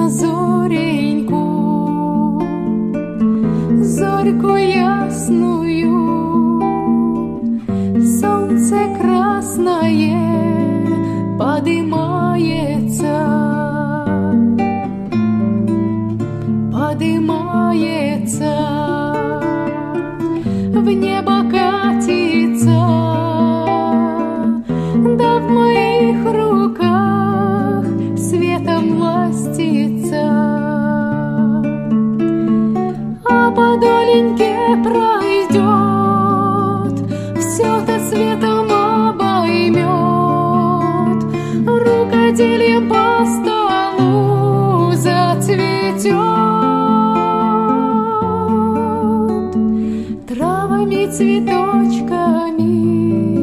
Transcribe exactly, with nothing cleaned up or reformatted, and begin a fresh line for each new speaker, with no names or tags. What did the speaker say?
на зореньку, зорьку ясную. Солнце красное подымается, подымается, в небо катится, да в моих руках светом ластится. А по доленьке пройдет, все-то светом обоймет, рукоделием по столу зацветет, травами, цветочками